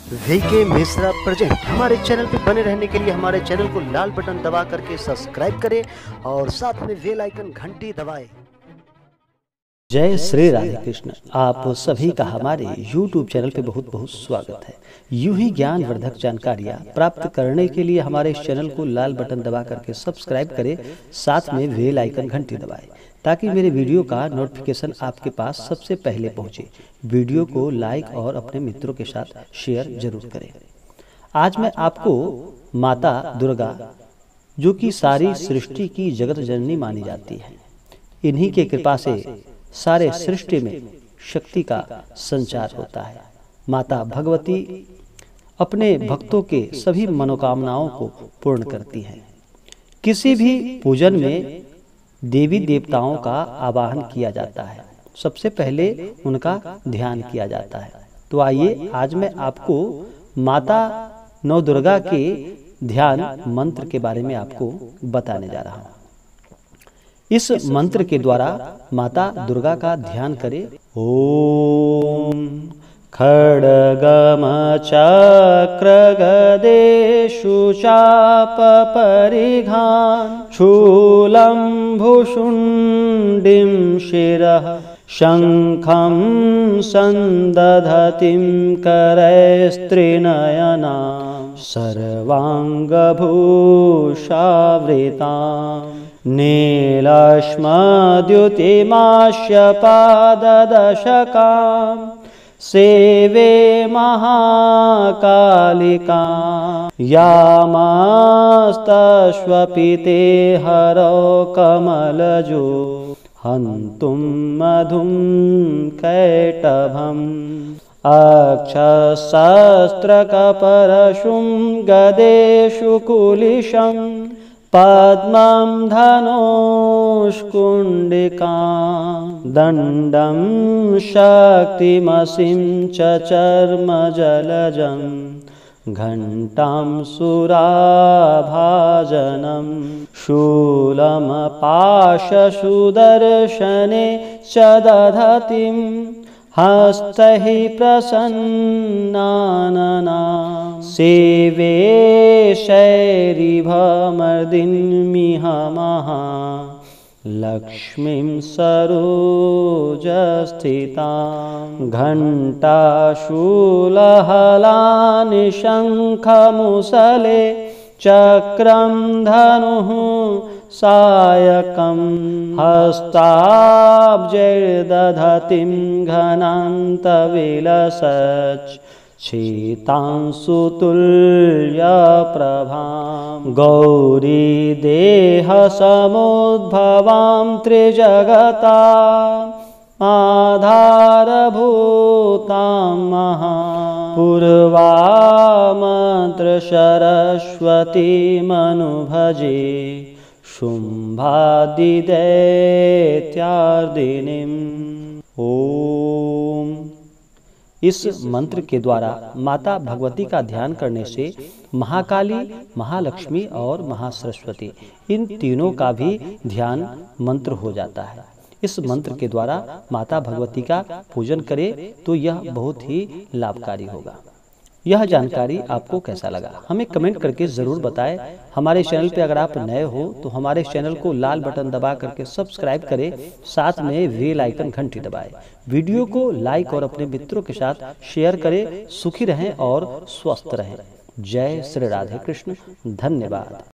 VK Mishra present. हमारे channel पे बने रहने के लिए हमारे चैनल को लाल बटन दबा करके सब्सक्राइब करें और साथ में बेल आइकन घंटी दबाएं। जय श्री राधे कृष्ण। आप सभी का हमारे YouTube चैनल पे बहुत बहुत स्वागत है। यूं ही ज्ञानवर्धक जानकारियाँ प्राप्त करने के लिए हमारे इस चैनल को लाल बटन दबा करके सब्सक्राइब करें, साथ में बेल आइकन घंटी दबाएं ताकि मेरे वीडियो का नोटिफिकेशन आपके पास सबसे पहले पहुंचे। वीडियो को लाइक और अपने मित्रों के साथ शेयर जरूर करें। आज मैं आपको माता दुर्गा, जो कि सारी सृष्टि की जगत जननी मानी जाती है, इन्हीं के कृपा से सारे सृष्टि में शक्ति का संचार होता है। माता भगवती अपने भक्तों के सभी मनोकामनाओं को पूर्ण करती हैं। किसी भी पूजन में देवी देवताओं का आवाहन किया जाता है, सबसे पहले उनका ध्यान किया जाता है। तो आइए आज मैं आपको माता नौ दुर्गा के ध्यान मंत्र के बारे में आपको बताने जा रहा हूँ। इस मंत्र के द्वारा माता दुर्गा का ध्यान करें। ओम खड्गम चक्र गदेषु चाप परिघान शूलं भुशुण्डिं शिरः शंखं संदधतिं करैस्त्रिनयना सर्वांगभूषावृतां नीलश्मद्युतिमास्य पाददशकां सेवे महाकालिका यामास्तश्वपिते हरौ कमलजो हन्तुं मधुं कैटभम् अक्षशस्त्रकपरशुं गदेषु कुलिशं पद्मं धनुष्कुण्डिकां दण्डं शक्तिमसिं च चर्मजलजं घण्टां सुराभाजनं शूलमपाशसुदर्शने च दधतिं हस्तैः प्रसन्नानना सेवे शैरिभमर्दिन्मिह महा लक्ष्मीं सरोजस्थितां घण्टाशूलहलानि शङ्खमुसले चक्रं धनुः सायकं हस्ताब्जैर्दधतिं घनान्तविलसच् शीतांशुतुल्यप्रभां गौरी देहसमुद्भवां त्रिजगताम् आधारभूतां महापूर्वामन्त्रसरस्वतीमनुभजे शुम्भादिदैत्यार्दिनीम्। ओम। इस मंत्र के द्वारा माता भगवती का ध्यान करने से महाकाली, महालक्ष्मी और महासरस्वती, इन तीनों का भी ध्यान मंत्र हो जाता है। इस मंत्र के द्वारा माता भगवती का पूजन करें तो यह बहुत ही लाभकारी होगा। यह जानकारी आपको कैसा लगा हमें कमेंट करके ज़रूर बताएं। हमारे चैनल पे अगर आप नए हो तो हमारे चैनल को लाल बटन दबा करके सब्सक्राइब करें, साथ में बेल आइकन घंटी दबाएं। वीडियो को लाइक और अपने मित्रों के साथ शेयर करें। सुखी रहें और स्वस्थ रहें। जय श्री राधे कृष्ण। धन्यवाद।